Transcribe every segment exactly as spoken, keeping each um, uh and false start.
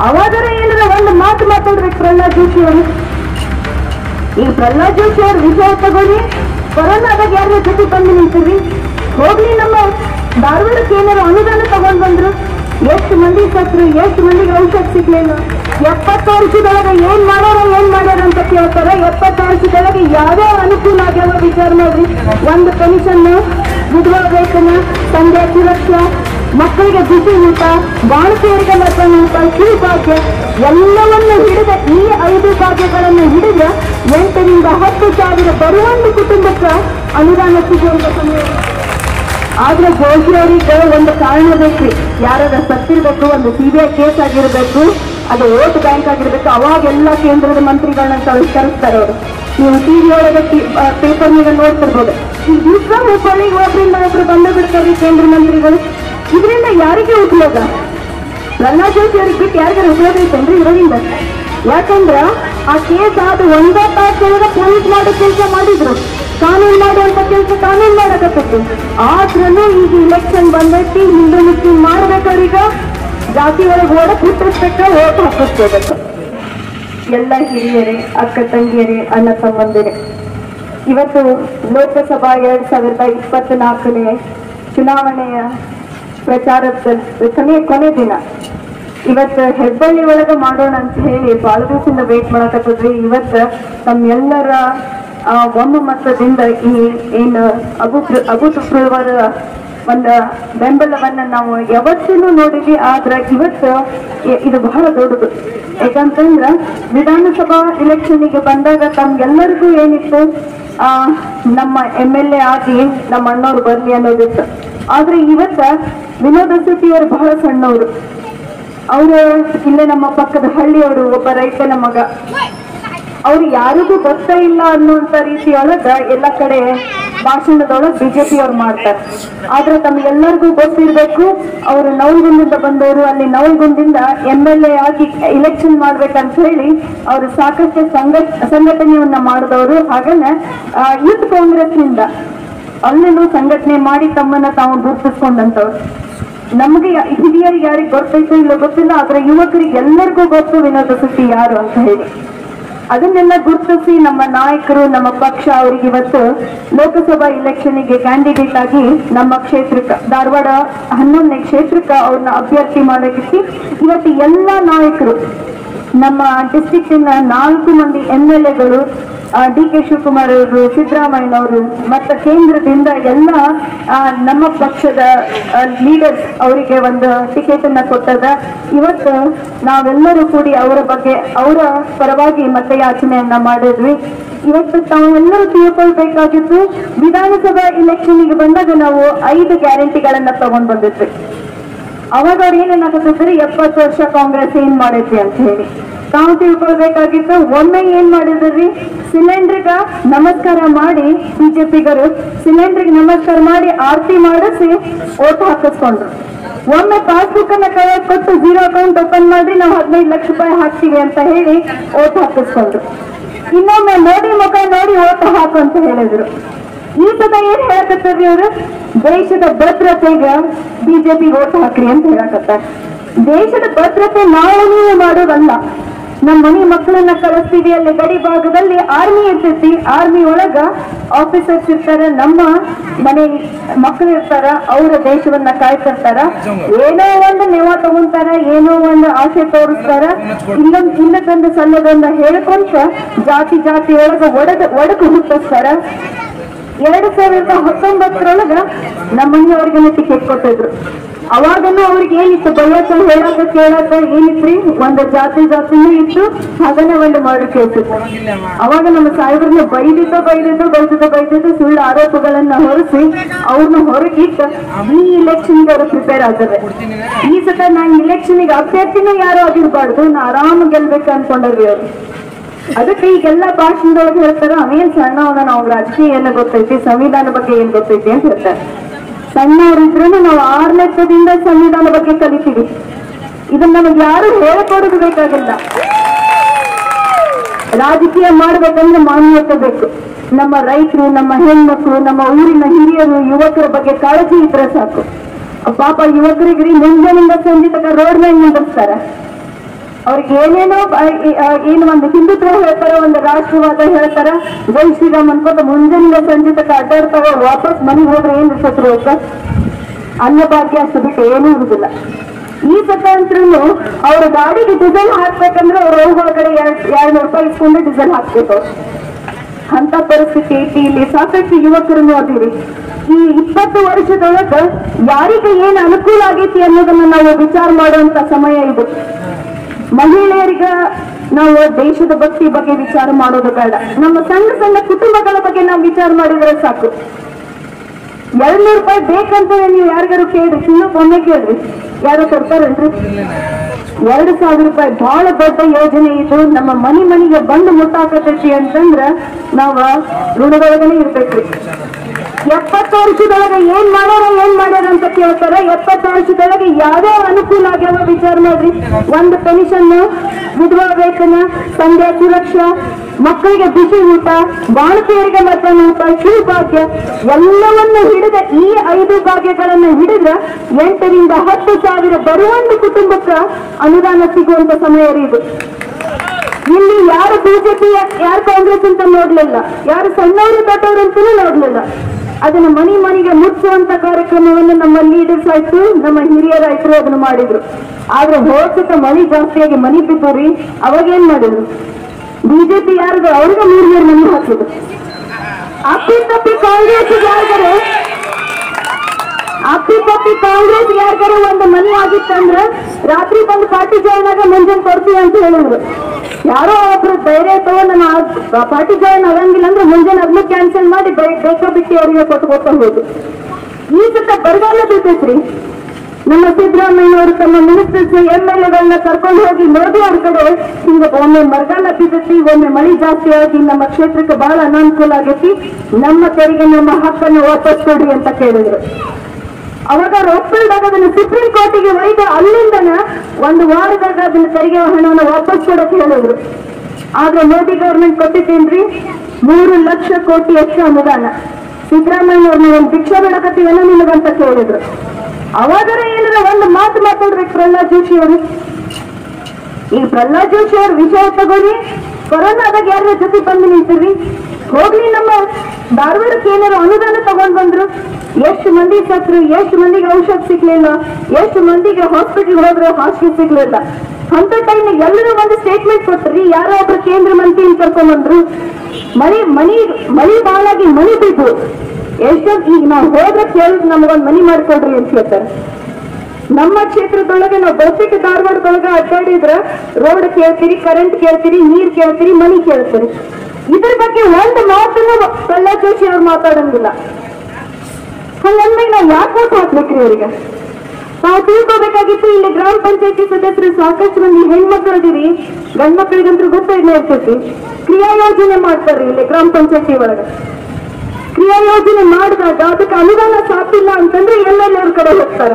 ಅವಾಗರ ಏನಾರ ಒಂದು ಮಾತು ಮಾತಾಡ್ಬೇಕು ಪ್ರಹ್ಲಾದ್ ಜೋಶಿ ಅವರು. ಈಗ ಪ್ರಹ್ಲಾದ್ ಜೋಶಿ ಅವ್ರ ವಿಷಯ ತಗೊಳ್ಳಿ, ಕೊರೋನಾದಾಗ ಯಾರ ಜೊತೆ ಬಂದು ನಿಂತೀವಿ, ಹೋಗ್ಲಿ ನಮ್ಮ ಧಾರವಾಡಕ್ಕೆ ಏನಾರ ಅನುದಾನ ತಗೊಂಡ್ ಬಂದ್ರು, ಎಷ್ಟು ಮಂದಿ ಸತ್ರು, ಎಷ್ಟು ಮಂದಿಗೆ ಔಷಧ ಸಿಗ್ಲಿಲ್ಲ. ಎಪ್ಪತ್ತು ವರ್ಷದೊಳಗೆ ಏನ್ ಮಾಡ್ಯಾರ ಏನ್ ಮಾಡ್ಯಾರ ಅಂತ ಕೇಳ್ತಾರ. ಎಪ್ಪತ್ತು ವರ್ಷದೊಳಗೆ ಯಾವ್ಯಾವ ಅನುಕೂಲ ಆಗ್ಯಾವ ವಿಚಾರ ಮಾಡ್ರಿ. ಒಂದು ಪೆನ್ಷನ್, ವಿಧವಾ ವೇತನ, ತಂದೆ ಸುರಕ್ಷಾ, ಮಕ್ಕಳಿಗೆ ಬಿಸಿ ಊಟ, ಬಾಣತಿಯರಿಗೆ ಮಕ್ಕಳ ಊಟ, ಕಿರು ಭಾಗ್ಯ ಎಲ್ಲವನ್ನು ಹಿಡಿದ ಈ ಐದು ಭಾಗ್ಯಗಳನ್ನು ಹಿಡಿದ ಎಂಟರಿಂದ ಹತ್ತು ಸಾವಿರ ಬರುವೊಂದು ಕುಟುಂಬಕ್ಕೆ ಅನುದಾನ ಸಿಗುವಂತ ಸಮಯ. ಆದ್ರೆ ಜೋಶಿ ಅವರಿಗೆ ಒಂದು ಕಾರಣ ಬೇಕ್ರಿ, ಯಾರಾದ್ರೂ ಸತ್ತಿರ್ಬೇಕು, ಒಂದು ಸಿಬಿಐ ಕೇಸ್ ಆಗಿರ್ಬೇಕು, ಅದು ವೋಟ್ ಬ್ಯಾಂಕ್ ಆಗಿರ್ಬೇಕು, ಅವಾಗೆಲ್ಲ ಕೇಂದ್ರದ ಮಂತ್ರಿಗಳನ್ನ ಕಳಿಸ್ತಾರೆ ಅವರು. ನೀವು ಟಿವಿ ಒಳಗೆ ಪೇಪರ್ ಮೇಲೆ ನೋಡ್ತಿರ್ಬೋದು. ಈ ದಿವಸ ಹುಬ್ಬಳ್ಳಿಗೆ ಒಬ್ರಿಂದ ಒಬ್ರು ಬಂದು ಬಿಡ್ತಾರೆ ಕೇಂದ್ರ ಮಂತ್ರಿಗಳು. ಇದರಿಂದ ಯಾರಿಗೆ ಉಪಯೋಗ? ಪ್ರಹ್ಲಾದ್ ಜೋಶಿ ಅವ್ರಿಗೆ ಬಿಟ್ಟು ಯಾರಿಗಾರ ಉಪಯೋಗ ಐತೇನ್ರಿ ಇದರಿಂದ? ಯಾಕಂದ್ರ ಆ ಕೇಸ್ ಆದ ಒಂದೇ ತಾಸೊಳಗ ಪೊಲೀಸ್ ಮಾಡೋ ಕೆಲಸ ಮಾಡಿದ್ರು, ಕಾನೂನು ಮಾಡುವಂತ ಕೆಲಸ ಕಾನೂನು ಮಾಡಕತ್ತಿತ್ತು. ಆದ್ರೂ ಈಗ ಇಲೆಕ್ಷನ್ ಬಂದೈತಿ, ಹಿಂದೂ ಮುಸ್ಲಿಂ ಮಾಡ್ಬೇಕವ್ರೀಗ ಜಾತಿ ಒಳಗೆ ಓಡಕ್ ಹುಟ್ಟಿಸ್ಬೇಕ, ಓಟ್ ಹಾಕಿಸ್ಕೋಬೇಕು. ಎಲ್ಲ ಹಿರಿಯರೇ, ಅಕ್ಕ ತಂಗಿಯರೇ, ಅಣ್ಣ ತಮ್ಮಂದಿರೇ, ಇವತ್ತು ಲೋಕಸಭಾ ಎರಡ್ ಸಾವಿರದ ಇಪ್ಪತ್ನಾಲ್ಕನೇ ಚುನಾವಣೆಯ ಪ್ರಚಾರದ ಕೊನೆ ಕೊನೆ ದಿನ. ಇವತ್ತು ಹೆಬ್ಬಳ್ಳಿ ಒಳಗ ಮಾಡೋಣ ಅಂತ ಹೇಳಿ ಬಹಳ ದಿವಸದಿಂದ ವೇಟ್ ಮಾಡಕತ್ತಿದ್ವಿ. ಇವತ್ತು ತಮ್ಮೆಲ್ಲರ ಒಮ್ಮೆ ಮತದಿಂದ ಈ ಏನು ಅಭೂ ಅಭೂತಪೂರ್ವದ ಒಂದು ಬೆಂಬಲವನ್ನ ನಾವು ಯಾವತ್ತೂ ನೋಡಿದ್ವಿ. ಆದ್ರೆ ಇವತ್ತು ಇದು ಬಹಳ ದೊಡ್ಡದು. ಯಾಕಂತಂದ್ರ ವಿಧಾನಸಭಾ ಇಲೆಕ್ಷನ್ಗೆ ಬಂದಾಗ ತಮ್ಗೆಲ್ಲರಿಗೂ ಏನಿತ್ತು, ಆ ನಮ್ಮ ಎಮ್ ಎಲ್ ಎ ಆಗಿ ನಮ್ಮ ಅಣ್ಣವ್ರು ಬರ್ಲಿ ಅನ್ನೋದಿತ್ತು. ಆದ್ರೆ ಇವತ್ತ ವಿನೋದ ಶೆಟ್ಟಿಯವರು ಬಹಳ ಸಣ್ಣವರು, ಅವರು ಇಲ್ಲೇ ನಮ್ಮ ಪಕ್ಕದ ಹಳ್ಳಿಯವರು, ಒಬ್ಬ ರೈತನ ಮಗ. ಅವ್ರು ಯಾರಿಗೂ ಗೊತ್ತೇ ಇಲ್ಲ ಅನ್ನುವಂತ ರೀತಿಯೊಳಗ ಎಲ್ಲ ಕಡೆ ಭಾಷಣದೊಳಗೆ ಬಿಜೆಪಿ ಅವ್ರು ಮಾಡ್ತಾರೆ. ಆದ್ರೆ ತಮ್ಗೆಲ್ಲರಿಗೂ ಗೊತ್ತಿರ್ಬೇಕು, ಅವರು ನವಲಗುಂದಿಂದ ಬಂದವರು, ಅಲ್ಲಿ ನವಲಗುಂದಿಂದ ಎಂ ಎಲ್ ಎ ಆಗಿ ಇಲೆಕ್ಷನ್ ಮಾಡ್ಬೇಕಂತ ಹೇಳಿ ಅವರು ಸಾಕಷ್ಟು ಸಂಘ ಸಂಘಟನೆಯನ್ನ ಮಾಡಿದವರು. ಹಾಗೇನೆ ಯೂತ್ ಕಾಂಗ್ರೆಸ್ ನಿಂದ ಅಲ್ಲೇನು ಸಂಘಟನೆ ಮಾಡಿ ತಮ್ಮನ್ನ ತಾವು ಗುರುತಿಸ್ಕೊಂಡಂತವ್ರು. ನಮಗೆ ಹಿರಿಯರಿಗೆ ಯಾರಿಗೆ ಗೊತ್ತೈತೋ ಇಲ್ಲ ಗೊತ್ತಿಲ್ಲ, ಆದ್ರೆ ಯುವಕರಿಗೆ ಎಲ್ಲರಿಗೂ ಗೊತ್ತು ವಿನೋದ ಶೆಟ್ಟಿ ಯಾರು ಅಂತ ಹೇಳಿ. ಅದನ್ನೆಲ್ಲ ಗುರುತಿಸಿ ನಮ್ಮ ನಾಯಕರು, ನಮ್ಮ ಪಕ್ಷ ಅವರಿಗೆ ಇವತ್ತು ಲೋಕಸಭಾ ಇಲೆಕ್ಷನ್ಗೆ ಕ್ಯಾಂಡಿಡೇಟ್ ಆಗಿ ನಮ್ಮ ಕ್ಷೇತ್ರಕ್ಕೆ, ಧಾರವಾಡ ಹನ್ನೊಂದನೇ ಕ್ಷೇತ್ರಕ್ಕೆ ಅವ್ರನ್ನ ಅಭ್ಯರ್ಥಿ ಮಾಡೋದಕ್ಕೆ ಇವತ್ತು ಎಲ್ಲ ನಾಯಕರು, ನಮ್ಮ ಡಿಸ್ಟ್ರಿಕ್ಟಿನ ನಾಲ್ಕು ಮಂದಿ ಎಂ ಎಲ್ ಎಗಳು, ಡಿ ಕೆ ಶಿವಕುಮಾರ್ ಅವರು, ಸಿದ್ದರಾಮಯ್ಯನವರು, ಮತ್ತು ಕೇಂದ್ರದಿಂದ ಎಲ್ಲ ನಮ್ಮ ಪಕ್ಷದ ಲೀಡರ್ಸ್ ಅವರಿಗೆ ಒಂದು ಟಿಕೆಟ್ ಅನ್ನ ಕೊಟ್ಟದ. ಇವತ್ತು ನಾವೆಲ್ಲರೂ ಕೂಡಿ ಅವರ ಬಗ್ಗೆ, ಅವರ ಪರವಾಗಿ ಮತಯಾಚನೆಯನ್ನ ಮಾಡಿದ್ವಿ. ಇವತ್ತು ತಾವೆಲ್ಲರೂ ತಿಳ್ಕೊಳ್ಬೇಕಾಗಿತ್ತು, ವಿಧಾನಸಭಾ ಇಲೆಕ್ಷನ್ಗೆ ಬಂದಾಗ ನಾವು ಐದು ಗ್ಯಾರಂಟಿಗಳನ್ನ ತಗೊಂಡ್ ಬಂದಿದ್ವಿ. ಅವಾಗ ಅವ್ರು ಏನೇನಾಗುತ್ತಿದ್ರೆ ಎಪ್ಪತ್ತು ವರ್ಷ ಕಾಂಗ್ರೆಸ್ ಏನ್ ಮಾಡೈತಿ ಅಂತ ಹೇಳಿ ತಾವು ತಿಳ್ಕೊಳ್ಬೇಕಾಗಿತ್ತು. ಒಮ್ಮೆ ಏನ್ ಮಾಡಿದ್ರಿ, ಸಿಲಿಂಡರ್ಗ ನಮಸ್ಕಾರ ಮಾಡಿ, ಬಿಜೆಪಿಗರು ಸಿಲಿಂಡರ್ಗೆ ನಮಸ್ಕಾರ ಮಾಡಿ ಆರತಿ ಮಾಡಿಸಿ ಓಟ್ ಹಾಕಿಸ್ಕೊಂಡ್ರು. ಒಮ್ಮೆ ಪಾಸ್ಬುಕ್ ಅನ್ನ ಕೈ ಕೊಟ್ಟು ಜೀರೋ ಅಕೌಂಟ್ ಓಪನ್ ಮಾಡಿ ನಾವು ಹದಿನೈದು ಲಕ್ಷ ರೂಪಾಯಿ ಹಾಕ್ತೀವಿ ಅಂತ ಹೇಳಿ ಓಟ್ ಹಾಕಿಸ್ಕೊಂಡ್ರು. ಇನ್ನೊಮ್ಮೆ ಮೋದಿ ಮುಖ ನೋಡಿ ಓಟ್ ಹಾಕು ಅಂತ ಹೇಳಿದ್ರು. ಈ ಸದ ಏನ್ ಹೇಳಕತ್ತಾರ್ರಿ ಅವರು, ದೇಶದ ಭದ್ರತೆಗೆ ಬಿಜೆಪಿ ಓಟ್ ಹಾಕ್ರಿ ಅಂತ ಹೇಳಕತ್ತಾರ. ದೇಶದ ಭದ್ರತೆ ನಾವು ನೀವು ಮಾಡೋದಲ್ಲ. ನಮ್ಮ ಮನೆ ಮಕ್ಕಳನ್ನ ಕಳಿಸ್ತೀವಿ, ಅಲ್ಲಿ ಗಡಿ ಭಾಗದಲ್ಲಿ ಆರ್ಮಿ ಇರ್ತೈತಿ, ಆರ್ಮಿ ಒಳಗ ಆಫೀಸರ್ಸ್ ಇರ್ತಾರ, ನಮ್ಮ ಮನೆ ಮಕ್ಕಳು ಇರ್ತಾರ, ಅವರ ದೇಶವನ್ನ ಕಾಯ್ತಿರ್ತಾರ. ಏನೋ ಒಂದು ನೆವ ತಗೊಂತಾರ, ಏನೋ ಒಂದು ಆಸೆ ತೋರಿಸ್ತಾರ, ಇನ್ನೊಂದು ಇನ್ನೊಂದು ಸಲ್ಲದೊಂದ ಹೇಳ್ಕೊಂತ ಜಾತಿ ಜಾತಿ ಒಳಗ ಒಡಗ ಒಡಕು ಹುಟ್ಟಿಸ್ತಾರ. ಎರಡು ಸಾವಿರದ ಹತ್ತೊಂಬತ್ತರೊಳಗ ನಮ್ಮ ಮನೆಯವ್ರಿಗೆ ಟಿಕೆಟ್ ಕೊಟ್ಟಿದ್ರು. ಅವಾಗನು ಅವ್ರಿಗೆ ಏನಿತ್ತು, ಬೈಯಕ್ಕ ಹೇಳಕ್ಕ ಕೇಳಕ್ಕ ಏನಿತ್ರಿ, ಒಂದು ಜಾತಿ ಜಾತಿನೂ ಇತ್ತು, ಹಾಗನೇ ಒಂದು ಮರ್ಡರ್ ಕೇಸ್ ಇತ್ತು. ಅವಾಗ ನಮ್ಮ ಸಾಹೇಬ್ರನ್ನ ಬೈದಿದ್ದು ಬೈದಿದ್ದು ಬೈದಿದ್ದು ಬೈದಿದ್ದು ಸುಳ್ಳು ಆರೋಪಗಳನ್ನ ಹೊರಿಸಿ ಅವ್ರನ್ನ ಹೊರಗಿಟ್ಟು ಈ ಇಲೆಕ್ಷನ್ಗೆ ಅವರು ಪ್ರಿಪೇರ್ ಆಗ್ತದೆ. ಈ ಸತ ನಾನು ಇಲೆಕ್ಷನ್ಗೆ ಅಭ್ಯರ್ಥಿನೂ ಯಾರು ಆಗಿರ್ಬಾರ್ದು, ನಾ ಆರಾಮ ಗೆಲ್ಬೇಕು ಅನ್ಕೊಂಡ್ರಿ ಅವ್ರು. ಅದಕ್ಕೆ ಈಗೆಲ್ಲ ಭಾಷಣದೊಳಗೆ ಹೇಳ್ತಾರ, ಅವೇನ್ ಸಣ್ಣವನ, ನಾವು ರಾಜಕೀಯ ಏನ ಗೊತ್ತೈತಿ, ಸಂವಿಧಾನ ಬಗ್ಗೆ ಏನ್ ಗೊತ್ತೈತಿ ಅಂತ ಹೇಳ್ತಾರೆ. ಸಣ್ಣವರಿದ್ರೂ ನಾವು ಆರ್ನೆತ್ತದಿಂದ ಸಂವಿಧಾನ ಬಗ್ಗೆ ಕಲಿತೀವಿ. ಇದನ್ನ ನಮಗೆ ಯಾರು ಹೇಳಿಕೊಡೋದು ಬೇಕಾಗಿಲ್ಲ. ರಾಜಕೀಯ ಮಾಡ್ಬೇಕಂದ್ರೆ ಮಾನ್ಯತೆ ಬೇಕು. ನಮ್ಮ ರೈತರು, ನಮ್ಮ ಹೆಣ್ಮಕ್ಳು, ನಮ್ಮ ಊರಿನ ಹಿರಿಯರು, ಯುವಕರ ಬಗ್ಗೆ ಕಾಳಜಿ ಇದ್ರೆ ಸಾಕು. ಪಾಪ ಯುವಕರಿಗೆ ಮುಂಜಾನಿಂದ ಸಂಜೆ ತನಕ ರೋಡ್ ಮೇಲೆ ನಿಂದಿರ್ತಾರೆ. ಅವ್ರಿಗೆ ಏನೇನೋ ಏನು ಒಂದು ಹಿಂದುತ್ವ ಹೇಳ್ತಾರ, ಒಂದು ರಾಷ್ಟ್ರವಾದ ಹೇಳ್ತಾರ, ಜೈ ಶ್ರೀರಾಮ್ ಅನ್ಕೊಂತ ಮುಂಜಾನೆ ಸಂಜೆ ತಕ್ಕ ಅಡ್ಡಾಡ್ತಾವ, ವಾಪಸ್ ಮನೆಗೆ ಹೋದ್ರೆ ಏನ್ ಇರ್ತೈತ್ರಿ ಅವಕ್ಕ? ಅನ್ನಭಾಗ್ಯ ಅಷ್ಟು ಬಿಟ್ಟು ಏನೂ ಇರುದಿಲ್ಲ. ಈ ಸತಂತ್ರೂ ಅವ್ರ ಗಾಡಿಗೆ ಡೀಸೆಲ್ ಹಾಕ್ಬೇಕಂದ್ರೆ ಅವ್ರ ಒಳಗಡೆ ಎರಡ್ ಎರಡ್ ನೂರು ರೂಪಾಯಿ ಇಸ್ಕೊಂಡು ಡೀಸೆಲ್ ಹಾಕ್ಬೇಕು. ಅಂತ ಪರಿಸ್ಥಿತಿ ಐತಿ. ಇಲ್ಲಿ ಸಾಕಷ್ಟು ಯುವಕರು ನೋಡಿರಿ. ಈ ಇಪ್ಪತ್ತು ವರ್ಷದೊಳಗ ಯಾರಿಗೆ ಏನ್ ಅನುಕೂಲ ಆಗೈತಿ ಅನ್ನೋದನ್ನ ನಾವು ವಿಚಾರ ಮಾಡುವಂತ ಸಮಯ ಇದು. ಮಹಿಳೆಯರಿಗ ನಾವು ದೇಶದ ಭಕ್ತಿ ಬಗ್ಗೆ ವಿಚಾರ ಮಾಡೋದು ಬೇಡ, ನಮ್ಮ ಸಣ್ಣ ಸಣ್ಣ ಕುಟುಂಬಗಳ ಬಗ್ಗೆ ನಾವು ವಿಚಾರ ಮಾಡಿದ್ರೆ ಸಾಕು. ಎರಡ್ ನೂರು ರೂಪಾಯಿ ಬೇಕಂತ ನೀವು ಯಾರಿಗಾರು ಕೇಳ್ರಿ, ಚಿನ್ನಕ್ಕೆ ಒಮ್ಮೆ ಕೇಳ್ರಿ, ಯಾರು ಕೊಡ್ತಾರಲ್ರಿ? ಎರಡು ಸಾವಿರ ರೂಪಾಯಿ ಬಹಳ ದೊಡ್ಡ ಯೋಜನೆ ಇದು. ನಮ್ಮ ಮನಿ ಮನಿಗೆ ಬಂದು ಮುಟ್ಟಾಕತೈತಿ ಅಂತಂದ್ರ ನಾವ ಋಣದೊಳಗನೆ ಇರ್ಬೇಕ್ರಿ. ಎಪ್ಪತ್ತು ವರ್ಷದೊಳಗೆ ಏನ್ ಮಾಡ್ಯಾರ ಏನ್ ಮಾಡ್ಯಾರ ಅಂತ ಕೇಳ್ತಾರ. ಎಪ್ಪತ್ತು ವರ್ಷದೊಳಗೆ ಯಾವ್ಯಾವ ಅನುಕೂಲ ಆಗ್ಯಾವ ವಿಚಾರ ಮಾಡ್ರಿ. ಒಂದು ಪೆನ್ಷನ್, ವಿಧವಾ ವೇತನ, ಸಂಧ್ಯಾ ಸುರಕ್ಷಾ, ಮಕ್ಕಳಿಗೆ ಬಿಸಿ ಊಟ, ಬಾಣತಿಯರಿಗೆ ಮಧ್ಯಾಹ್ನ ಊಟ, ಶಿವಭಾಗ್ಯ ಎಲ್ಲವನ್ನ ಹಿಡಿದ ಈ ಐದು ಭಾಗ್ಯಗಳನ್ನ ಹಿಡಿದ್ರ ಎಂಟರಿಂದ ಹತ್ತು ಸಾವಿರ ಬರುವೊಂದು ಕುಟುಂಬಕ್ಕ ಅನುದಾನ ಸಿಗುವಂತ ಸಮಯ ಇದು. ಇಲ್ಲಿ ಯಾರು ಬಿಜೆಪಿ ಯಾರು ಕಾಂಗ್ರೆಸ್ ಅಂತ ನೋಡ್ಲಿಲ್ಲ, ಯಾರು ಸಣ್ಣವರು ದೊಡ್ಡವರು ಅಂತಲೂ ನೋಡ್ಲಿಲ್ಲ. ಅದನ್ನ ಮನಿ ಮನಿಗೆ ಮುಚ್ಚುವಂತ ಕಾರ್ಯಕ್ರಮವನ್ನು ನಮ್ಮ ಲೀಡರ್ಸ್ ಆಯ್ತು, ನಮ್ಮ ಹಿರಿಯರಾಯ್ತು ಅದನ್ನ ಮಾಡಿದ್ರು. ಆದ್ರೆ ಹೋಗ್ಸತ ಮಳಿ ಜಾಸ್ತಿಯಾಗಿ ಮನಿ ಬಿದ್ದವ್ರಿ. ಅವಾಗ ಏನ್ ಮಾಡಿದ್ರು? ಬಿಜೆಪಿ ಯಾರಿಗೂ ಅವ್ರಿಗೆ ಮೂರ್ ಮೂರ್ ಮನಿ ಹಾಕಿದ್ರು. ಅಪ್ಪಿ ತಪ್ಪಿ ಕಾಂಗ್ರೆಸ್ ಯಾರಿಗಾರು ಅಪ್ಪಿ ತಪ್ಪಿ ಕಾಂಗ್ರೆಸ್ ಯಾರಿಗಾರು ಒಂದು ಮನಿ ಆಗಿತ್ತಂದ್ರ ರಾತ್ರಿ ಬಂದು ಪಾರ್ಟಿ ಜಾಯ್ನ್ ಆಗ ಮುಂಜಾನೆ ಕೊಡ್ತೀವಿ ಅಂತ ಹೇಳಿದ್ರು. ಯಾರೋ ಒಬ್ರು ಧೈರ್ಯ ತಗೊಂಡು ನಾನು ಪಾರ್ಟಿ ಜಾಯ್ನ್ ಆಗಂಗಿಲ್ಲ ಅಂದ್ರೆ ಮುಂಜಾನೆ ಅದನ್ನು ಕ್ಯಾನ್ಸಲ್ ಮಾಡಿ ಬೇಕಾ ಬಿಟ್ಟು ಅವರಿಗೆ ಕೊಟ್ಟು ಹೋದ್ರು. ಈ ಸತ ಬರಗಾಲ ಬೀಳ್ತೈತ್ರಿ. ನಮ್ಮ ಸಿದ್ದರಾಮಯ್ಯವರು ತಮ್ಮ ಮಿನಿಸ್ಟರ್ಸ್ ಎಂ ಎಲ್ ಎಗಳನ್ನ ಕರ್ಕೊಂಡು ಹೋಗಿ ಮೋದಿ ಅವ್ರ ಕಡೆ ಹಿಂಗ ಒಮ್ಮೆ ಬರಗಾಲ ಬಿದ್ದೈತಿ, ಒಮ್ಮೆ ಮಳಿ ಜಾಸ್ತಿ ಆಗಿ ನಮ್ಮ ಕ್ಷೇತ್ರಕ್ಕೆ ಬಹಳ ಅನಾನುಕೂಲ ಆಗೈತಿ, ನಮ್ಮ ತೆರಿಗೆ ನಮ್ಮ ಹಕ್ಕನ್ನು ವಾಪಸ್ ಕೊಡಿ ಅಂತ ಕೇಳಿದ್ರು. ಅವಾಗ ಒಪ್ಪಲ್ದಾಗ ಅದನ್ನ ಸುಪ್ರೀಂ ಕೋರ್ಟಿಗೆ ಒಯ್ದು ಅಲ್ಲಿಂದನ ಒಂದು ವಾರದಾಗ ಅದನ್ನ ತೆರಿಗೆ ಹಣವನ್ನು ವಾಪಸ್ ಕೊಡಕ್ಕೆ ಹೇಳಿದ್ರು. ಆದ್ರೆ ಮೋದಿ ಗವರ್ಮೆಂಟ್ ಕೊಟ್ಟಿದ್ದೇನ್ರಿ ಮೂರು ಲಕ್ಷ ಕೋಟಿ ಅಷ್ಟು ಅನುದಾನ. ಸಿದ್ದರಾಮಯ್ಯವ್ರನ್ನ ಒಂದು ಭಿಕ್ಷೆ ಬಿಡಕತ್ತೀವನ್ನ ನಿಮಗಂತ ಕೇಳಿದ್ರು. ಅವಾಗರ ಏನಾರ ಒಂದು ಮಾತು ಮಾತಾಡ್ಬೇಕು ಪ್ರಹ್ಲಾದ್ ಜೋಶಿ ಅವರು. ಈ ಪ್ರಹ್ಲಾದ್ ಜೋಶಿ ಅವ್ರ ವಿಷಯ ತಗೊಳ್ಳಿ, ಕೊರೋನಾದಾಗ ಯಾರ ಜೊತೆ ಬಂದು ನಿಂತಿರ್ರಿ, ಹೋಗ್ಲಿ ನಮ್ಮ ಧಾರವಾಡಕ್ಕೆ ಏನಾರು ಅನುದಾನ ತಗೊಂಡ್ ಬಂದ್ರು, ಎಷ್ಟು ಮಂದಿ ಸತ್ರು, ಎಷ್ಟು ಮಂದಿಗೆ ಔಷಧ ಸಿಗ್ಲಿಲ್ಲ, ಎಷ್ಟು ಮಂದಿಗೆ ಹಾಸ್ಪಿಟಲ್ ಹೋದ್ರೆ ಹಾಸ್ಪಿಟಲ್ ಸಿಗ್ಲಿಲ್ಲ. ಅಂತ ಟೈಮ್ ಎಲ್ಲರೂ ಒಂದು ಸ್ಟೇಟ್ಮೆಂಟ್ ಕೊಟ್ರಿ. ಯಾರೋ ಒಬ್ರು ಕೇಂದ್ರ ಮಂತ್ರಿ ಕರ್ಕೊಂಡ್ ಬಂದ್ರು. ಮಳಿ ಮನಿ ಮಳಿ ಬಾಳಾಗಿ ಮನಿ ಬಿದ್ದು ಎಷ್ಟೋ ಈಗ ನಾವು ಹೋದ್ರೆ ಕೇಳಿದ್ ನಮಗೊಂದು ಮನಿ ಮಾಡ್ಕೊಡ್ರಿ ಅಂತ ಹೇಳ್ತಾರೆ. ನಮ್ಮ ಕ್ಷೇತ್ರದೊಳಗೆ ನಾವು ಬಹುತೇಕ ಧಾರವಾಡದೊಳಗ ಅಡ್ಡಾಡಿದ್ರ ರೋಡ್ ಕೇಳ್ತೀರಿ, ಕರೆಂಟ್ ಕೇಳ್ತೀರಿ, ನೀರ್ ಕೇಳ್ತೀರಿ, ಮನಿ ಕೇಳ್ತೀರಿ. ಇದ್ರ ಬಗ್ಗೆ ಒಂದು ಮಾತನ್ನು ಪ್ರಹ್ಲಾದ್ ಜೋಶಿ ಅವ್ರು ಮಾತಾಡಂಗಿಲ್ಲ. ಹಂಗಂದ್ರೆ ನಾವು ಯಾಕೆ ಓಟ್ ಹಾಕ್ಬೇಕ್ರಿ ಅವರಿಗೆ? ನಾವು ತಿಳ್ಕೋಬೇಕಾಗಿತ್ತು. ಇಲ್ಲಿ ಗ್ರಾಮ ಪಂಚಾಯತಿ ಸದಸ್ಯರು ಸಾಕಷ್ಟು ಮಂದಿ ಹೆಣ್ಮಕ್ಳು ಅದೀರಿ, ಗಂಡ್ ಮಕ್ಳಿಗಂತೂ ಗೊತ್ತಾಯ್ತು ಇರ್ತೈತಿ. ಕ್ರಿಯಾ ಯೋಜನೆ ಮಾಡ್ತಾರ್ರಿ ಇಲ್ಲಿ ಗ್ರಾಮ ಪಂಚಾಯತಿ ಒಳಗ. ಕ್ರಿಯಾ ಯೋಜನೆ ಮಾಡಿದಾಗ ಅದಕ್ಕೆ ಅನುದಾನ ಸಾಕಿಲ್ಲ ಅಂತಂದ್ರೆ ಎಂ ಎಲ್ ಅವ್ರ ಕಡೆ ಹೋಗ್ತಾರೆ,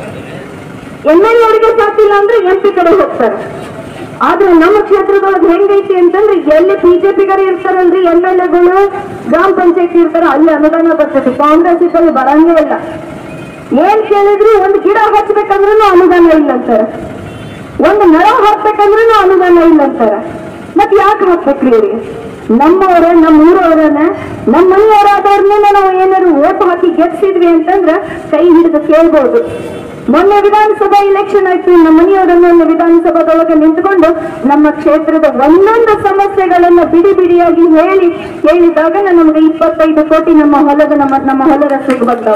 ಎಂ ಎಲ್ ಅವರಿಗೆ ಸಾಕಿಲ್ಲ ಅಂದ್ರೆ ಎಂ ಪಿ ಕಡೆ ಹೋಗ್ತಾರೆ. ಆದ್ರೆ ನಮ್ಮ ಕ್ಷೇತ್ರದೊಳಗೆ ಹೆಂಗೈತಿ ಅಂತಂದ್ರೆ ಎಲ್ಲಿ ಬಿಜೆಪಿಗರು ಇರ್ತಾರಲ್ರಿ ಎಂ ಎಲ್ ಎಗಳು, ಗ್ರಾಮ ಪಂಚಾಯತಿ ಇರ್ತಾರ, ಅಲ್ಲಿ ಅನುದಾನ ಬರ್ತೈತಿ. ಕಾಂಗ್ರೆಸ್ ಇದ್ದಲ್ಲಿ ಬರಂಗೇ ಇಲ್ಲ. ಏನ್ ಕೇಳಿದ್ರು ಒಂದು ಗಿಡ ಹಚ್ಬೇಕಂದ್ರೂ ಅನುದಾನ ಇಲ್ಲ ಅಂತಾರ, ಒಂದು ಮರ ಹಾಕ್ಬೇಕಂದ್ರೂ ಅನುದಾನ ಇಲ್ಲ ಅಂತಾರ. ಮತ್ ಯಾಕೆ ಹಾಕ್ಬೇಕ್ರಿ ಅವ್ರಿಗೆ? ನಮ್ಮವ್ರ ನಮ್ಮ ಊರವ್ರನ್ನ ನಮ್ಮ ಮನೆಯವರಾದವ್ರನ್ನ ನಾವು ಏನಾದ್ರು ಓಟ್ ಹಾಕಿ ಗೆಲ್ಸಿದ್ವಿ ಅಂತಂದ್ರ ಕೈ ಹಿಡಿದು ಕೇಳ್ಬೋದು. ಮೊನ್ನೆ ವಿಧಾನಸಭಾ ಇಲೆಕ್ಷನ್ ಆಯ್ತು, ನಮ್ಮ ಮನೆಯವರನ್ನ ವಿಧಾನಸಭಾದೊಳಗೆ ನಿಂತ್ಕೊಂಡು ನಮ್ಮ ಕ್ಷೇತ್ರದ ಒಂದೊಂದು ಸಮಸ್ಯೆಗಳನ್ನ ಬಿಡಿ ಬಿಡಿಯಾಗಿ ಹೇಳಿ ಹೇಳಿದಾಗ ನಮಗೆ ಇಪ್ಪತ್ತೈದು ಕೋಟಿ ನಮ್ಮ ಹೊಲದ ನಮ್ಮ ನಮ್ಮ ಹೊಲದ ಸಿಗ್ಬರ್ತಾವ.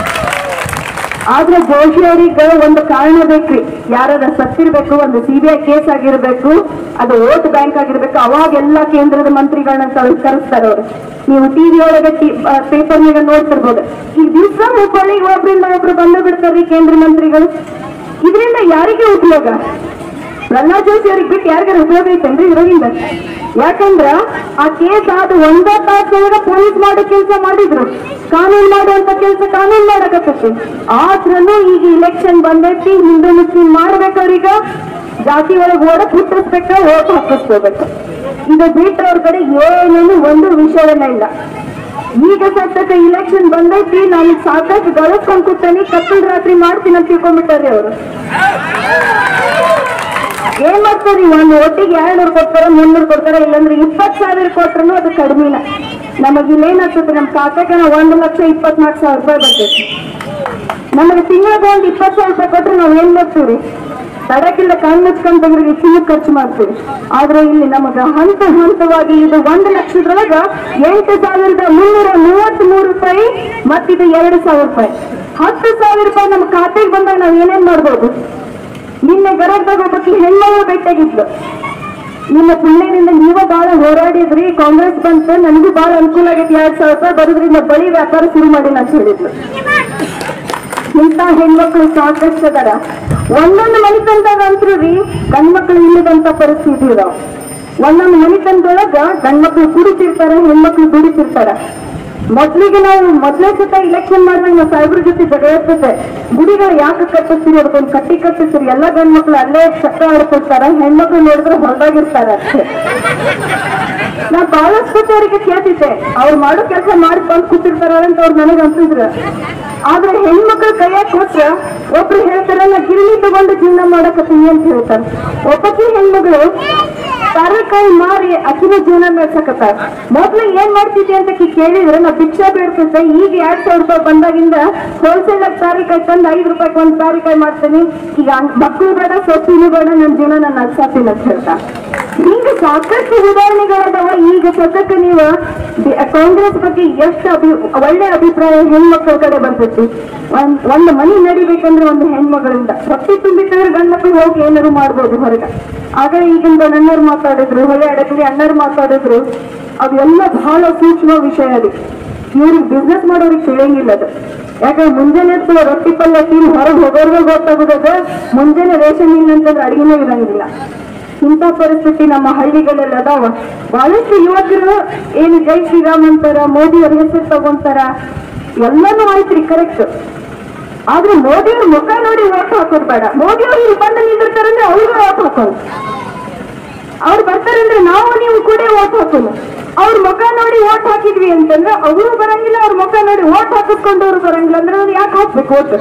ಆದ್ರೆ ಜೋಶಿ ಅವರಿಗೆ ಒಂದು ಕಾರಣ ಬೇಕ್ರಿ, ಯಾರಾದ ಸತ್ತಿರ್ಬೇಕು, ಒಂದು ಸಿಬಿಐ ಕೇಸ್ ಆಗಿರ್ಬೇಕು, ಅದು ವೋಟ್ ಬ್ಯಾಂಕ್ ಆಗಿರ್ಬೇಕು. ಅವಾಗೆಲ್ಲ ಕೇಂದ್ರದ ಮಂತ್ರಿಗಳನ್ನ ಕರೆಸ್ತಾರೆ ಅವರು. ನೀವು ಟಿವಿ ಒಳಗೆ ಪೇಪರ್ನಾಗ ನೋಡ್ತಿರ್ಬೋದು. ಈಗ ದಿವಸ ಹುಬ್ಬಳ್ಳಿಗೆ ಒಬ್ರಿಂದ ಒಬ್ರು ಬಂದು ಬಿಡ್ತಾರ್ರಿ ಕೇಂದ್ರ ಮಂತ್ರಿಗಳು. ಇದರಿಂದ ಯಾರಿಗೆ ಉಪಯೋಗ? ಪ್ರಹ್ಲಾದ್ ಜೋಶಿ ಅವ್ರಿಗೆ ಬಿಟ್ಟು ಯಾರಿಗಾರ ಉಪಯೋಗ ಐತೇನ್ರಿ ಇರೋದ್ರಿಂದ? ಯಾಕಂದ್ರ ಆ ಕೇಸ್ ಆದ ಒಂದ ತಾಸೊಳಗ ಪೊಲೀಸ್ ಮಾಡೋ ಕೆಲಸ ಮಾಡಿದ್ರು, ಕಾನೂನು ಮಾಡುವಂತ ಕೆಲಸ ಕಾನೂನು ಮಾಡಕತ್ತೈತಿ. ಆದ್ರೂ ಈಗ ಇಲೆಕ್ಷನ್ ಬಂದೈತಿ, ಹಿಂದೂ ಮುಸ್ಲಿಂ ಮಾಡ್ಬೇಕವ್ರೀಗ ಜಾತಿ ಒಳಗೆ ಓಡಕ್ ಹುಟ್ಟಿಸ್ಬೇಕ, ಓಟ್ ಹಾಕಿಸ್ಕೋಬೇಕು. ಇದು ಬಿಟ್ಟು ಅವ್ರ ಕಡೆ ಏನೇನು ಒಂದು ವಿಷಯವನ್ನ ಇಲ್ಲ. ಈಗ ಸದ್ಯಕ್ಕೆ ಇಲೆಕ್ಷನ್ ಬಂದೈತಿ, ನಾನು ಸಾಕಷ್ಟು ಗಳಿಸ್ಕೊಂಡ್ ಕೂತಾನೆ, ಕತ್ತಲ್ ರಾತ್ರಿ ಮಾಡ್ತೀನಿ ಅಂತ ತಿಳ್ಕೊಂಡ್ಬಿಟ್ಟಾರ್ರಿ ಅವರು. ಏನ್ ಮಾಡ್ತೀರಿ, ಒಂದು ಒಟ್ಟಿಗೆ ಎರಡ್ ನೂರು ಕೊಡ್ತಾರ, ಮುನ್ನೂರು ಕೊಡ್ತಾರ, ಇಲ್ಲಾಂದ್ರೆ ಇಪ್ಪತ್ ಸಾವಿರ ಕೊಟ್ರು ಅದು ಕಡಿಮೆನ. ನಮಗ್ ಇಲ್ಲೇನಾಗ್ತದೆ, ನಮ್ ಖಾತೆಗೆ ನಾವು ಒಂದು ಲಕ್ಷ ಇಪ್ಪತ್ನಾಲ್ಕು ಸಾವಿರ ರೂಪಾಯಿ ಬರ್ತೈತಿ. ನಮಗೆ ತಿಂಗಳಿಗೆ ಒಂದು ಇಪ್ಪತ್ತು ಸಾವಿರ ರೂಪಾಯಿ ಕೊಟ್ರೆ ನಾವ್ ಏನ್ ಮಾಡ್ತೀವಿ, ತಡಕಿಲ್ಲ ಕಣ್ಣು ಮುಚ್ಕೊಂಡ್ ತೆಗೆದ್ರೆ ಚಿನ್ನ ಖರ್ಚು ಮಾಡ್ತೀವಿ. ಆದ್ರೆ ಇಲ್ಲಿ ನಮಗ ಹಂತ ಹಂತವಾಗಿ ಇದು ಒಂದು ಲಕ್ಷದೊಳಗ ಎಂಟು ಸಾವಿರದ ಮುನ್ನೂರ ಮೂವತ್ತ್ ಮೂರು ರೂಪಾಯಿ ಮತ್ತಿದು ಎರಡು ಸಾವಿರ ರೂಪಾಯಿ ಹತ್ತು ಸಾವಿರ ರೂಪಾಯಿ ನಮ್ಮ ಖಾತೆಗೆ ಬಂದಾಗ ನಾವ್ ಏನೇನ್ ಮಾಡ್ಬೋದು. ನಿನ್ನೆ ಗರಗದಾಗ ಒಬ್ಬಕ್ಕೆ ಹೆಣ್ಣು ಭೇಟಿಯಾಗಿದ್ಲು. ನಿಮ್ಮ ಪುಣ್ಯದಿಂದ ನೀವ ಬಹಳ ಹೋರಾಡಿದ್ರಿ, ಕಾಂಗ್ರೆಸ್ ಬಂತು, ನನಗೂ ಬಹಳ ಅನುಕೂಲ ಆಗೈತಿ, ಎರಡ್ ಸಾವಿರ ರೂಪಾಯಿ ಬರೋದ್ರಿಂದ ಬಳಿ ವ್ಯಾಪಾರ ಶುರು ಮಾಡಿ ಅಂತ ಹೇಳಿದ್ಲು. ಇಂಥ ಹೆಣ್ಮಕ್ಳು ಸಾಕಷ್ಟು ಅದಾರ. ಒಂದೊಂದು ಮನೆತನದಾಗ ಅಂತೂ ರೀ ಗಂಡ್ಮಕ್ಳು ಇಲ್ಲದಂತ ಪರಿಸ್ಥಿತಿ ಇದಾವ. ಒಂದೊಂದು ಮನೆತನದೊಳಗ ಗಂಡ್ಮಕ್ಳು ಕುಡಿತಿರ್ತಾರ, ಹೆಣ್ಮಕ್ಳು ದುಡಿತಿರ್ತಾರ. ಮೊದ್ಲಿಗೆ ನಾವು ಮೊದ್ಲೇ ಸತ ಇಲೆಕ್ಷನ್ ಮಾಡಿದಾಗ ನಾವು ಸಾಹೇಬ್ರ ಜೊತೆ ಜಗಳ ಇರ್ತದೆ, ಗುಡಿಗಳು ಯಾಕೆ ಕಟ್ಟಿಸ್ತೀರಿ, ಅದಕ್ಕೊಂದು ಕಟ್ಟಿ ಕಟ್ಟಿಸ್ತೀರಿ, ಎಲ್ಲ ಗಂಡ್ಮಕ್ಳು ಅಲ್ಲೇ ಚಕ್ರ ಆಡ್ಕೊಳ್ತಾರ, ಹೆಣ್ಮಕ್ಳು ನೋಡಿದ್ರೆ ಹೊರದಾಗಿರ್ತಾರ ಅಷ್ಟೇ. ನಾ ಬಹಳಷ್ಟು ಅವರಿಗೆ ಕೇಳ್ತಿದ್ದೆ, ಅವ್ರು ಮಾಡೋ ಕೆಲಸ ಮಾಡಿ ಬಂದು ಕೂತಿರ್ತಾರ ಅಂತ ಅವ್ರು ನನಗೆ ಅನ್ಸಿದ್ರು. ಆದ್ರೆ ಹೆಣ್ಮಕ್ಳ ಕೈಯಾಗ ಕೊಟ್ರ ಒಬ್ರು ಹೇಳ್ತಾರ ನಾ ಗಿರಣಿ ತಗೊಂಡು ಜೀವನ ಮಾಡಕತ್ತೀನಿ ಅಂತ ಹೇಳ್ತಾರೆ. ಒಬ್ಬಕ್ಕೆ ಹೆಣ್ಮಗಳು ತರಕಾಯಿ ಮಾರಿ ಅಕ್ಕಿನ ಜೀವನ ನಡೆಸಕತ್ತಾರ. ಮೊದ್ಲು ಏನ್ ಮಾಡ್ತಿದ್ದೆ ಅಂತ ಕೇಳಿದ್ರೆ ನಾ ಭಿಕ್ಷಾ ಬೇಡ್ತಿದ್ದೆ. ಈಗ ಎರಡ್ ಸಾವಿರ ರೂಪಾಯಿ ಬಂದಾಗಿಂದ ಹೋಲ್ಸೇಲ್ ಆಗಿ ತಾರಿಕಾಯಿ ತಂದು ಐದು ರೂಪಾಯಿ ಒಂದ್ ತಾರಿಕಾಯಿ ಮಾಡ್ತೀನಿ. ಈಗ ಮಕ್ಕಳು ಬೇಡ, ಸೊಪ್ಪಿನೂ ಬೇಡ, ನನ್ನ ಜೀವನ ನಾನು ನಡ್ಸಾತೀನಿ ಅಂತ ಹೇಳ್ತಾ. ಈಗ ಸಾಕಷ್ಟು ಉದಾಹರಣೆಗಳದಾವ. ಈಗ ಸದ್ಯಕ್ಕೆ ನೀವು ಕಾಂಗ್ರೆಸ್ ಬಗ್ಗೆ ಎಷ್ಟು ಅಭಿ ಒಳ್ಳೆ ಅಭಿಪ್ರಾಯ ಹೆಣ್ಮಕ್ಳ ಕಡೆ ಬರ್ತೈತಿ. ಒಂದ್ ಒಂದು ಮನೆ ನಡಿಬೇಕಂದ್ರೆ ಒಂದು ಹೆಣ್ಮಗಳಿಂದ ಹೊಟ್ಟೆ ತುಂಬಿತ್ತಂದ್ರೆ ಗಂಡ್ ಮಕ್ಳು ಹೋಗಿ ಏನಾದ್ರು ಮಾಡ್ಬೋದು ಹೊರಗ. ಆಗ ಈಗಿಂದ ನನ್ನವ್ರು ಮಾತಾಡಿದ್ರು, ಹೊಳೆ ಅಡಕಲಿ ಅಣ್ಣರು ಮಾತಾಡಿದ್ರು. ಅವೆಲ್ಲ ಬಹಳ ಸೂಕ್ಷ್ಮ ವಿಷಯ ಅದು. ಇವ್ರಿಗೆ ಬಿಸ್ನೆಸ್ ಮಾಡೋರಿಗೆ ತಿಳಿಯಂಗಿಲ್ಲ ಅದು. ಯಾಕಂದ್ರೆ ಮುಂಜಾನೆ ರೊಟ್ಟಿ ಪಲ್ಯ ತಿಂದು ಹೊರಗೆ ಹೋಗೋರ್ಗೆ ಗೊತ್ತಾಗೋದ, ಮುಂಜಾನೆ ರೇಷನ್ ಇಲ್ಲ ಅಂತಂದ್ರೆ ಅಡಿಗೆನೇ ಇರಂಗಿಲ್ಲ. ಇಂಥ ಪರಿಸ್ಥಿತಿ ನಮ್ಮ ಹಳ್ಳಿಗಳೆಲ್ಲ ಅದಾವ. ಬಹಳಷ್ಟು ಯುವಕರು ಏನು ಜೈ ಶ್ರೀರಾಮ್ ಅಂತಾರ, ಮೋದಿ ಅವ್ರ ಹೆಸರು ತಗೊಂತಾರ, ಎಲ್ಲಾನು ಆಯ್ತ್ರಿ ಕರೆಕ್ಟ್. ಆದ್ರೆ ಮೋದಿ ಅವ್ರ ಮುಖ ನೋಡಿ ಓಟ್ ಹಾಕೋದ್ ಬೇಡ. ಮೋದಿ ಅವ್ರು ಇಲ್ಲಿ ಬಂದು ನಿಂದಿರ್ತಾರಂದ್ರೆ ಅವ್ರಿಗೂ ಓಟ್ ಹಾಕೋದು. ಅವ್ರು ಬರ್ತಾರಂದ್ರೆ ನಾವು ನೀವು ಕೂಡ ಓಟ್ ಹಾಕೋದು. ಅವ್ರ ಮುಖ ನೋಡಿ ಓಟ್ ಹಾಕಿದ್ವಿ ಅಂತಂದ್ರೆ ಅವರು ಬರಂಗಿಲ್ಲ, ಅವ್ರ ಮುಖ ನೋಡಿ ಓಟ್ ಹಾಕಿಸ್ಕೊಂಡವ್ರು ಬರಂಗಿಲ್ಲ ಅಂದ್ರೆ ಅವ್ರು ಯಾಕೆ ಹಾಕ್ಬೇಕು ಓಟ್?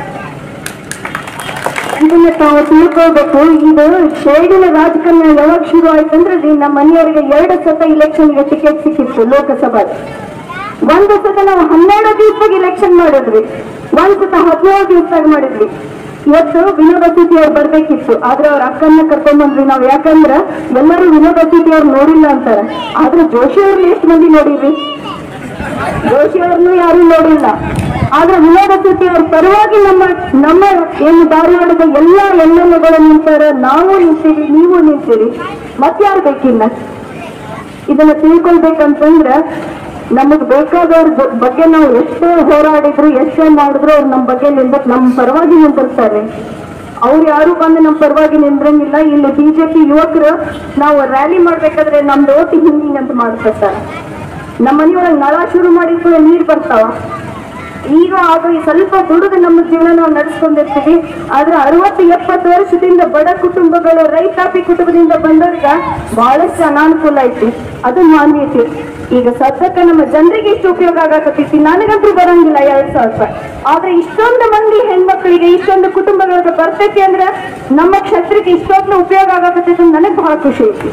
ಇದನ್ನ ತಾವು ತಿಳ್ಕೊಳ್ಬೇಕು. ಇದು ಶೇಡಿನ ರಾಜಕಾರಣ ಯಾವಾಗ ಶುರು ಆಯ್ತಂದ್ರೆ ನಮ್ಮ ಮನೆಯವರಿಗೆ ಎರಡು ಸತ ಇಲೆಕ್ಷನ್ಗೆ ಟಿಕೆಟ್ ಸಿಕ್ಕಿತ್ತು ಲೋಕಸಭಾ. ಒಂದು ಸತ ನಾವು ಹನ್ನೆರಡು ದಿವಸದಾಗ ಇಲೆಕ್ಷನ್ ಮಾಡಿದ್ವಿ, ಒಂದ್ ಸತ ಹದಿನೇಳು ದಿವಸದಾಗ ಮಾಡಿದ್ವಿ. ಇವತ್ತು ವಿನೋದ ಸೂಟಿ ಅವ್ರು ಬರ್ಬೇಕಿತ್ತು, ಆದ್ರೆ ಅವ್ರ ಅಕ್ಕನ್ನ ಕರ್ಕೊಂಡ್ ಬಂದ್ವಿ ನಾವು. ಯಾಕಂದ್ರ ಎಲ್ಲರೂ ವಿನೋದ ಸೂಟಿ ಅವ್ರು ನೋಡಿಲ್ಲ ಅಂತಾರ. ಆದ್ರೆ ಜೋಶಿ ಅವ್ರನ್ನ ಎಷ್ಟು ಮಂದಿ ನೋಡಿದ್ವಿ? ಜೋಶಿ ಅವ್ರನ್ನು ಯಾರು ನೋಡಿಲ್ಲ. ಆದ್ರೆ ವಿನೋದ ಸೂಟಿ ಅವ್ರ ಪರವಾಗಿ ನಮ್ಮ ನಮ್ಮ ಏನು ಧಾರವಾಡದ ಎಲ್ಲಾ ಎಮ್ ಎಲ್ ಎಗಳು ನಿಂತಾರ, ನಾವು ನಿಂತೀವಿ, ನೀವು ನಿಂತೀರಿ, ಮತ್ಯಾರು ಬೇಕಿಲ್ಲ. ಇದನ್ನ ತಿಳ್ಕೊಳ್ಬೇಕಂತಂದ್ರ ನಮಗ್ ಬೇಕಾದವ್ರ ಬಗ್ಗೆ ನಾವು ಎಷ್ಟೇ ಹೋರಾಡಿದ್ರು, ಎಷ್ಟೇ ಮಾಡಿದ್ರು ಅವ್ರು ನಮ್ಮ ಬಗ್ಗೆ ನಿಂದ ನಮ್ಮ ಪರವಾಗಿ ನಿಂತಿರ್ತಾರೆ. ಅವ್ರು ಯಾರು ಬಂದು ನಮ್ಮ ಪರವಾಗಿ ನಿಂದ್ರಂಗಿಲ್ಲ. ಇಲ್ಲಿ ಬಿಜೆಪಿ ಯುವಕರು ನಾವು ರ್ಯಾಲಿ ಮಾಡ್ಬೇಕಾದ್ರೆ ನಮ್ದು ಓಟ್ ಹಿಂಗಿಂಗ್ ಅಂತ ಮಾಡ್ತಿರ್ತಾರ. ನಮ್ಮ ಮನೆಯೊಳಗೆ ನಳ ಶುರು ಮಾಡಿದ್ರು ನೀರ್ ಬರ್ತಾವ. ಈಗ ಆಗ ಸ್ವಲ್ಪ ದುಡಿದು ನಮ್ಮ ಜೀವನ ನಾವು ನಡೆಸ್ಕೊಂಡಿರ್ತೀವಿ. ಆದ್ರೆ ಅರವತ್ತು ಎಪ್ಪತ್ತು ವರ್ಷದಿಂದ ಬಡ ಕುಟುಂಬಗಳು, ರೈತಾಪಿ ಕುಟುಂಬದಿಂದ ಬಂದವ್ರಿಗೆ ಬಹಳಷ್ಟು ಅನಾನುಕೂಲ ಐತಿ. ಅದು ಮಾನ್ಯತೆ. ಈಗ ಸದ್ಯಕ್ಕೆ ನಮ್ಮ ಜನರಿಗೆ ಇಷ್ಟು ಉಪಯೋಗ ಆಗಕತ್ತೈತಿ. ನನಗಂತೂ ಬರಂಗಿಲ್ಲ ಎರಡ್ ಸಾವಿರ ರೂಪಾಯಿ. ಆದ್ರೆ ಇಷ್ಟೊಂದು ಮಂದಿ ಹೆಣ್ಮಕ್ಳಿಗೆ, ಇಷ್ಟೊಂದು ಕುಟುಂಬಗಳಿಗೆ ಬರ್ತೈತಿ ಅಂದ್ರೆ ನಮ್ಮ ಕ್ಷೇತ್ರಕ್ಕೆ ಇಷ್ಟೊಂದು ಉಪಯೋಗ ಆಗಕತ್ತೈತಿ. ನನಗೆ ಬಹಳ ಖುಷಿ ಐತಿ.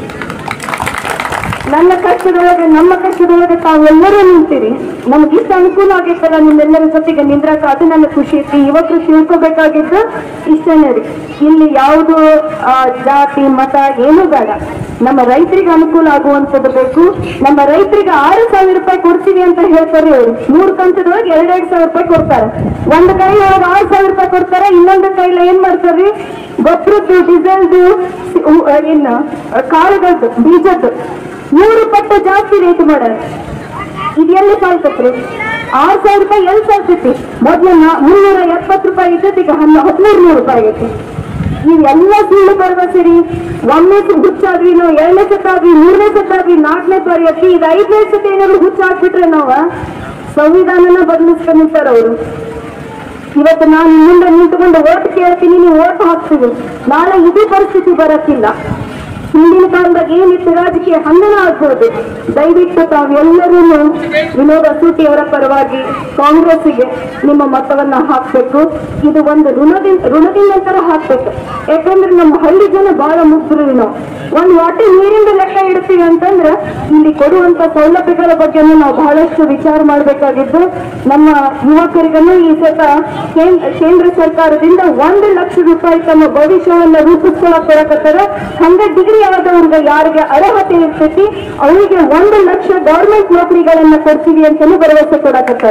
ನನ್ನ ಕಷ್ಟದೊಳಗೆ, ನಮ್ಮ ಕಷ್ಟದೊಳಗೆ ತಾವೆಲ್ಲರೂ ನಿಂತೀರಿ. ನಮ್ಗಿಷ್ಟು ಅನುಕೂಲ ಆಗೈತಲ್ಲ ನಿಮ್ಮೆಲ್ಲರ ಜೊತೆಗೆ ನಿಂದ್ರಾಕ, ಅದು ನನ್ನ ಖುಷಿ ಐತಿ. ಯುವಕರು ತಿಳ್ಕೊಬೇಕಾಗಿದ್ದು ಇಷ್ಟನೇ ರೀ. ಇಲ್ಲಿ ಯಾವುದು ಜಾತಿ ಮತ ಏನೂ ಬೇಡ. ನಮ್ಮ ರೈತರಿಗೆ ಅನುಕೂಲ ಆಗುವಂಥದ್ದು ಬೇಕು. ನಮ್ಮ ರೈತರಿಗೆ ಆರು ಸಾವಿರ ರೂಪಾಯಿ ಕೊಡ್ತೀವಿ ಅಂತ ಹೇಳ್ತಾರೆ ಅವರು. ಮೂರು ಕಂತದೊಳಗೆ ಎರಡೆರಡು ಸಾವಿರ ರೂಪಾಯಿ ಕೊಡ್ತಾರೆ. ಒಂದು ಕೈ ಒಳಗೆ ಆರು ಸಾವಿರ ರೂಪಾಯಿ ಕೊಡ್ತಾರೆ, ಇನ್ನೊಂದು ಕೈಲ ಏನ್ ಮಾಡ್ತಾರ್ರಿ, ಗೊಬ್ಬರದ್ದು, ಡೀಸೆಲ್ದು, ಏನು ಕಾಳುಗಳದ್ದು, ಬೀಜದ್ದು ಮೂರು ಪಟ್ಟು ಜಾಸ್ತಿ ರೇಟ್ ಮಾಡ್ಯಾರ. ಇದು ಎಲ್ಲಿ ಸಾಲ್ತತ್ರಿ? ಆರು ಸಾವಿರ ರೂಪಾಯಿ ಎಲ್ಲಿ ಸಾಲ್ತೈತಿ? ಮೊದ್ಲು ಮುನ್ನೂರ ಎಪ್ಪತ್ತು ರೂಪಾಯಿ ಇದ್ದದ್ದು ಈಗ ಹನ್ನ ಹದಿಮೂರು ನೂರು ರೂಪಾಯಿ ಆಗೈತಿ. ನೀವೆಲ್ಲ ಸುಳ್ಳು ಬರ್ಬೀರಿ. ಒಮ್ಮೆ ಹುಚ್ಚಾದ್ವಿ ನಾವು, ಎರಡನೇ ಸತ ಆದ್ವಿ, ಮೂರನೇ ಸತ ಆದ್ವಿ, ನಾಲ್ಕನೇ ಬಾರಿ ಆದ್ವಿ, ಈಗ ಐದನೇ ಸತಿ ಏನಾದ್ರು ಹುಚ್ಚ ಹಾಕ್ಬಿಟ್ರೆ ನಾವ ಸಂವಿಧಾನನ ಬದಲಿಸ್ಕೊಂಡು ನಿಂತಾರ ಅವರು. ಇವತ್ತು ನಾನು ಮುಂದೆ ನಿಂತುಕೊಂಡು ಓಟ್ ಕೇಳ್ತೀನಿ, ನೀವು ಓಟ್ ಹಾಕ್ತೀವಿ. ನಾಳೆ ಇದೇ ಪರಿಸ್ಥಿತಿ ಬರಕ್ಕಿಲ್ಲ. ಹಿಂದಿನ ಕಾಲದಾಗ ಏನಿತ್ತು ರಾಜಕೀಯ ಹಂಗನ ಆಗ್ಬೋದು. ದಯವಿಟ್ಟು ತಾವೆಲ್ಲರೂ ವಿನೋದ ಸೂಟಿ ಅವರ ಪರವಾಗಿ ಕಾಂಗ್ರೆಸ್ಗೆ ನಿಮ್ಮ ಮತವನ್ನ ಹಾಕ್ಬೇಕು. ಇದು ಒಂದು ಋಣದಿಂದ ಋಣದಿಂದ ತರ ಹಾಕ್ಬೇಕು. ಯಾಕಂದ್ರೆ ನಮ್ಮ ಹಳ್ಳಿ ಜನ ಬಹಳ ಮುಗ್ಧರು. ನಾವು ಒಂದ್ ವಾಟರ್ ನೀರಿಂದ ಲೆಕ್ಕ ಇಡ್ತೀವಿ ಅಂತಂದ್ರೆ ಇಲ್ಲಿ ಕೊಡುವಂತ ಸೌಲಭ್ಯಗಳ ಬಗ್ಗೆ ನಾವು ಬಹಳಷ್ಟು ವಿಚಾರ ಮಾಡಬೇಕಾಗಿದ್ದು, ನಮ್ಮ ಯುವಕರಿಗೂ ಈ ಸತ ಕೇಂದ್ರ ಸರ್ಕಾರದಿಂದ ಒಂದು ಲಕ್ಷ ರೂಪಾಯಿ ತಮ್ಮ ಭವಿಷ್ಯವನ್ನ ರೂಪಿಸ್ಕೊಳಕ್ ಕೊಡಕತ್ತಾರ. ಹಂಡ್ರೆಡ್ ಡಿಗ್ರಿ ಆದವ್ರಿಗೆ ಯಾರಿಗೆ ಅರ್ಹತೆ ಇರ್ತೈತಿ ಅವರಿಗೆ ಒಂದು ಲಕ್ಷ ಗವರ್ಮೆಂಟ್ ನೌಕರಿಗಳನ್ನ ಕೊಡ್ತೀವಿ ಅಂತಲೂ ಭರವಸೆ ಕೊಡಕತ್ತಾರ.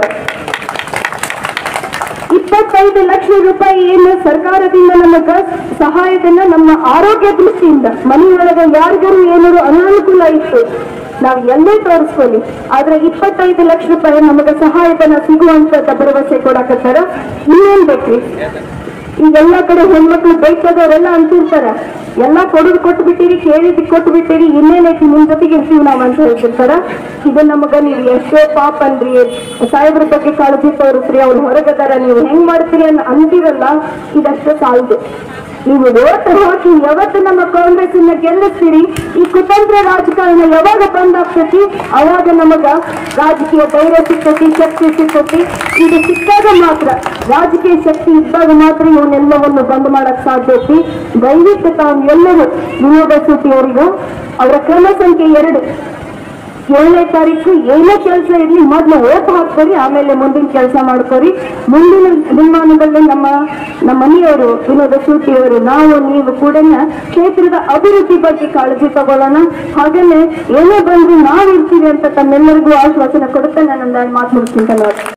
ಇಪ್ಪತ್ತೈದು ಲಕ್ಷ ರೂಪಾಯಿ ಏನು ಸರ್ಕಾರದಿಂದ ನಮಗ ಸಹಾಯಧನ ನಮ್ಮ ಆರೋಗ್ಯ ದೃಷ್ಟಿಯಿಂದ ಮನೆಯೊಳಗೆ ಯಾರಿಗಾರು ಏನಾದ್ರು ಅನಾನುಕೂಲ ಇತ್ತು ನಾವ್ ಎಲ್ಲೇ ತೋರಿಸ್ಕೊಳ್ಳಿ, ಆದ್ರೆ ಇಪ್ಪತ್ತೈದು ಲಕ್ಷ ರೂಪಾಯಿ ನಮಗ ಸಹಾಯಧನ ಸಿಗುವಂತ ಭರವಸೆ ಕೊಡಕತ್ತಾರ. ಇನ್ನೇನ್ ಬೇಕ್ರಿ? ಈಗೆಲ್ಲಾ ಕಡೆ ಹೆಣ್ಮಕ್ಳು ಬೈಕದವರೆಲ್ಲ ಅಂತಿರ್ತಾರ, ಎಲ್ಲಾ ಕೊಡುದು ಕೊಟ್ಟು ಬಿಟ್ಟಿರಿ, ಕೇಳಿದ್ ಕೊಟ್ಟು ಬಿಟ್ಟಿರಿ, ಇನ್ನೇನೈತಿ ನಿಮ್ ಜೊತೆಗೆ ಇರ್ತೀವಿ ನಾವ್ ಅಂತ ಹೇಳ್ತಿರ್ತಾರ. ಇದು ನಮಗ ನೀವು ಎಷ್ಟೋ ಪಾಪ ಅನ್ರಿ, ಸಾಹೇಬ್ರ ಬಗ್ಗೆ ಕಾಳಜಿ ತೋರಿಸ್ರಿ, ಅವ್ರು ಹೊರಗದಾರ, ನೀವು ಹೆಂಗ್ ಮಾಡ್ತೀರಿ ಅನ್ನ ಅಂತೀರಲ್ಲ, ಇದಷ್ಟು ಸಾಲದು. ನೀವು ಓಟ್ ಹಾಕಿ ಯಾವತ್ತು ನಮ್ಮ ಕಾಂಗ್ರೆಸ್ ಅನ್ನ ಗೆಲ್ಲಿಸ್ತೀರಿ, ಈ ಕುತಂತ್ರ ರಾಜಕಾರಣ ಯಾವಾಗ ಬಂದ್ ಆಗ್ತೈತಿ ಅವಾಗ ನಮಗ ರಾಜಕೀಯ ಧೈರ್ಯ ಸಿಗ್ತೈತಿ, ಶಕ್ತಿ ಸಿಗ್ತೈತಿ. ಇದು ಸಿಕ್ಕಾಗ ಮಾತ್ರ, ರಾಜಕೀಯ ಶಕ್ತಿ ಇದ್ದಾಗ ಮಾತ್ರ ಇವನ್ನೆಲ್ಲವನ್ನು ಬಂದ್ ಮಾಡಕ್ ಸಾಧ್ಯ ಐತಿ. ದಯವಿಟ್ಟು ತಾವು ಎಲ್ಲರೂ ವಿನೋದ ಸೂಟಿ ಅವರಿಗೂ ಅವರ ಕ್ರಮ ಸಂಖ್ಯೆ ಎರಡು ಏಳನೇ ತಾರೀಕು ಏನೇ ಕೆಲಸ ಇರ್ಲಿ ಮೊದ್ಲು ಓಟ್ ಹಾಕ್ಕೊರಿ, ಆಮೇಲೆ ಮುಂದಿನ ಕೆಲಸ ಮಾಡ್ಕೊರಿ. ಮುಂದಿನ ದಿನಮಾನದಲ್ಲಿ ನಮ್ಮ ನಮ್ಮ ಮನೆಯವರು ವಿನೋದ ಸೂಟಿಯವರು ನಾವು ನೀವು ಕೂಡ ಕ್ಷೇತ್ರದ ಅಭಿವೃದ್ಧಿ ಬಗ್ಗೆ ಕಾಳಜಿ ತಗೊಳ್ಳೋಣ. ಹಾಗೇನೆ ಏನೇ ಬಂದ್ರು ನಾವು ಇರ್ತೀವಿ ಅಂತ ತಮ್ಮೆಲ್ಲರಿಗೂ ಆಶ್ವಾಸನೆ ಕೊಡುತ್ತೆ. ನಾನು ಮಾತು ಮುಗಿಸ್ತೀನಿ.